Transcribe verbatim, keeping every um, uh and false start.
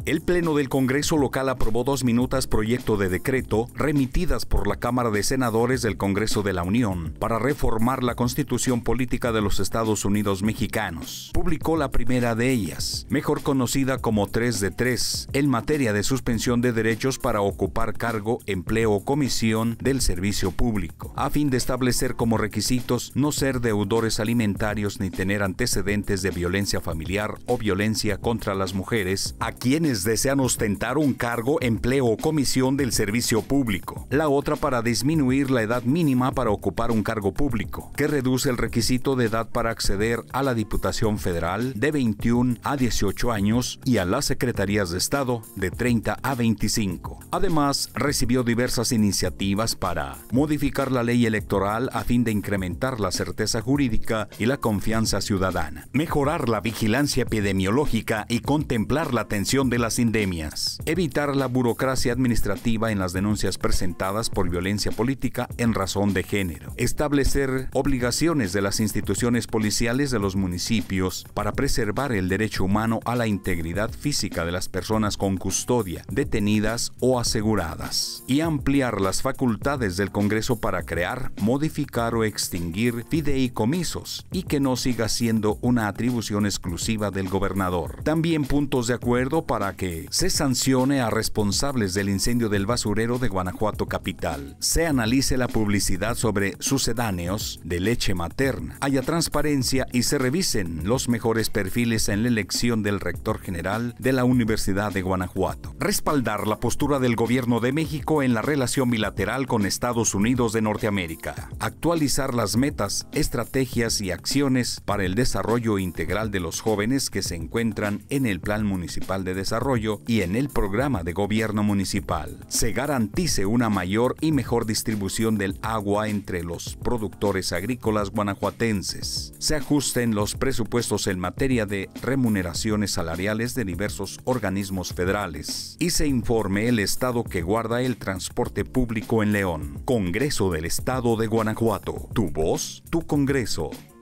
El Pleno del Congreso local aprobó dos minutas proyecto de decreto remitidas por la Cámara de Senadores del Congreso de la Unión para reformar la Constitución Política de los Estados Unidos Mexicanos. Publicó la primera de ellas, mejor conocida como tres de tres, en materia de suspensión de derechos para ocupar cargo, empleo o comisión del servicio público, a fin de establecer como requisitos no ser deudores alimentarios ni tener antecedentes de violencia familiar o violencia contra las mujeres a quienes desean ostentar un cargo, empleo o comisión del servicio público. La otra para disminuir la edad mínima para ocupar un cargo público, que reduce el requisito de edad para acceder a la Diputación Federal de veintiún a dieciocho años y a las Secretarías de Estado de treinta a veinticinco. Además, recibió diversas iniciativas para modificar la ley electoral a fin de incrementar la certeza jurídica y la confianza ciudadana, mejorar la vigilancia epidemiológica y contemplar la atención de las endemias, evitar la burocracia administrativa en las denuncias presentadas por violencia política en razón de género, establecer obligaciones de las instituciones policiales de los municipios para preservar el derecho humano a la integridad física de las personas con custodia, detenidas o aseguradas, y ampliar las facultades del Congreso para crear, modificar o extinguir fideicomisos y que no siga siendo una atribución exclusiva del gobernador. También puntos de acuerdo para que se sancione a responsables del incendio del basurero de Guanajuato capital, se analice la publicidad sobre sucedáneos de leche materna, haya transparencia y se revisen los mejores perfiles en la elección del rector general de la Universidad de Guanajuato. Respaldar la postura del gobierno de México en la relación bilateral con Estados Unidos de Norteamérica. Actualizar las metas, estrategias y acciones para el desarrollo integral de los jóvenes que se encuentran en el Plan Municipal de Desarrollo y en el Programa de Gobierno Municipal. Se garantice una mayor y mejor distribución del agua entre los productores agrícolas guanajuatenses. Se ajusten los presupuestos en materia de remuneraciones salariales de diversos organismos federales y se informe el estado que guarda el transporte público en León. Congreso del Estado de Guanajuato. Tu voz, tu Congreso.